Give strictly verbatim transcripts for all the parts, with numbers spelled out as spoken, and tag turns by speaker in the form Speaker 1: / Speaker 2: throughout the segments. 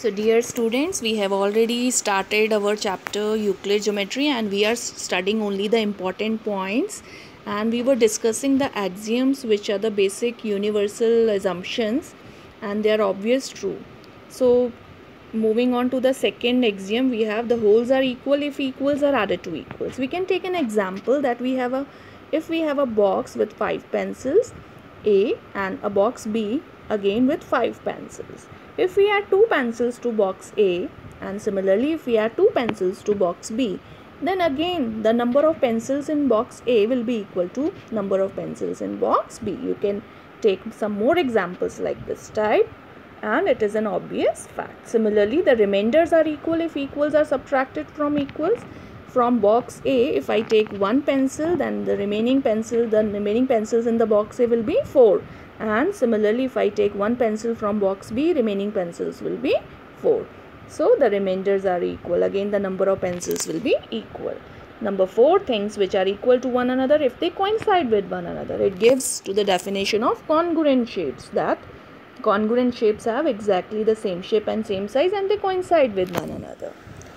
Speaker 1: So dear students, we have already started our chapter Euclid Geometry and we are studying only the important points, and we were discussing the axioms, which are the basic universal assumptions and they are obvious true. So moving on to the second axiom, we have the wholes are equal if equals are added to equals. We can take an example that we have a if we have a box with five pencils A and a box B again with five pencils. If we add two pencils to box A and similarly if we add two pencils to box B, then again the number of pencils in box A will be equal to number of pencils in box B. You can take some more examples like this type, and it is an obvious fact. Similarly, the remainders are equal if equals are subtracted from equals. From box A, if I take one pencil, then the remaining pencil, the remaining pencils in the box A will be four. And similarly, if I take one pencil from box B, remaining pencils will be four. So the remainders are equal. Again, the number of pencils will be equal. Number four, things which are equal to one another if they coincide with one another. It gives to the definition of congruent shapes, that congruent shapes have exactly the same shape and same size and they coincide with one another.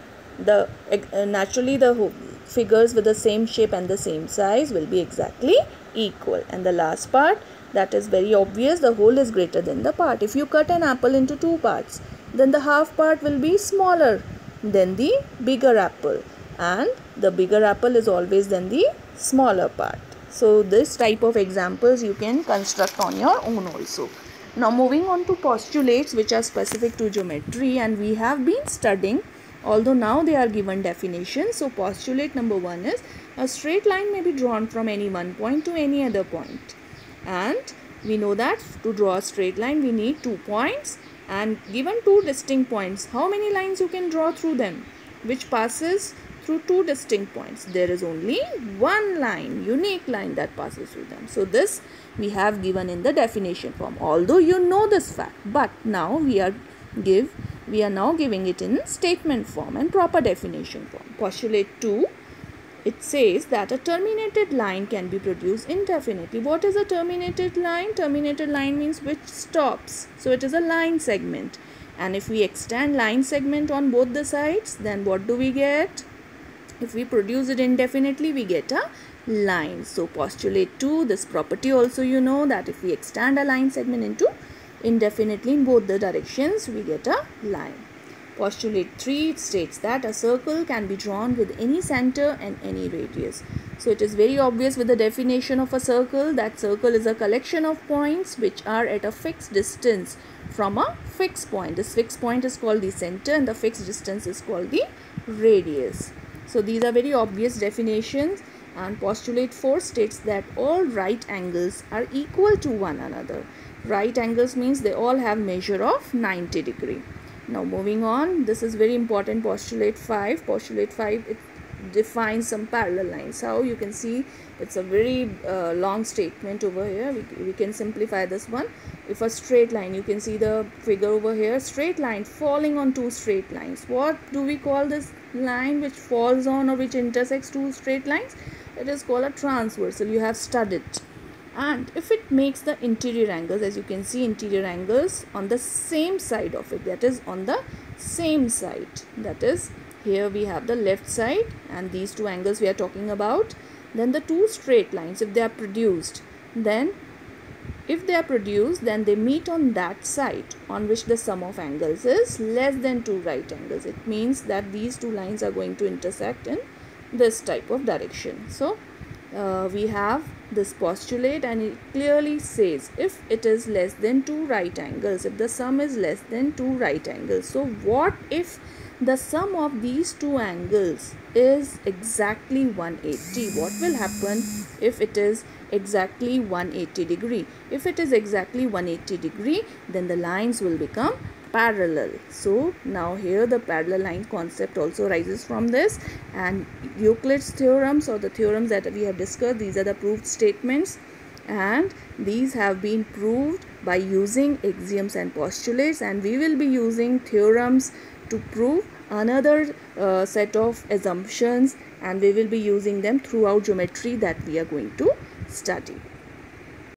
Speaker 1: The uh, naturally the figures with the same shape and the same size will be exactly equal. And the last part, that is very obvious, the whole is greater than the part. If you cut an apple into two parts, then the half part will be smaller than the bigger apple, and the bigger apple is always than the smaller part. So this type of examples you can construct on your own also. Now moving on to postulates which are specific to geometry, and we have been studying, although now they are given definitions. So postulate number one is a straight line may be drawn from any one point to any other point. And we know that to draw a straight line we need two points, and given two distinct points, how many lines you can draw through them which passes through two distinct points? There is only one line, unique line that passes through them. So this we have given in the definition form, although you know this fact, but now we are give we are now giving it in statement form and proper definition form. Postulate two, it says that a terminated line can be produced indefinitely. What is a terminated line? Terminated line means which stops. So it is a line segment. And if we extend line segment on both the sides, then what do we get? If we produce it indefinitely, we get a line. So postulate two, this property also you know, that if we extend a line segment into indefinitely in both the directions, we get a line. Postulate three, it states that a circle can be drawn with any center and any radius. So it is very obvious with the definition of a circle that circle is a collection of points which are at a fixed distance from a fixed point. This fixed point is called the center and the fixed distance is called the radius. So these are very obvious definitions. And postulate four states that all right angles are equal to one another. Right angles means they all have measure of ninety degree. Now moving on, this is very important. Postulate five. Postulate five, it defines some parallel lines. How? You can see it's a very uh, long statement over here. We, we can simplify this one. If a straight line, you can see the figure over here, straight line falling on two straight lines. What do we call this line which falls on or which intersects two straight lines? It is called a transversal. You have studied. And if it makes the interior angles, as you can see, interior angles on the same side of it, that is on the same side, that is here we have the left side and these two angles we are talking about, then the two straight lines, if they are produced, then if they are produced then they meet on that side on which the sum of angles is less than two right angles. It means that these two lines are going to intersect in this type of direction. So uh, we have this postulate, and it clearly says if it is less than two right angles, if the sum is less than two right angles. So what if the sum of these two angles is exactly one hundred eighty? What will happen if it is exactly one hundred eighty degree? If it is exactly one hundred eighty degree, then the lines will become parallel. So now here the parallel line concept also rises from this, and Euclid's theorems, or the theorems that we have discussed, these are the proved statements, and these have been proved by using axioms and postulates, and we will be using theorems to prove another uh, set of assumptions, and we will be using them throughout geometry that we are going to study.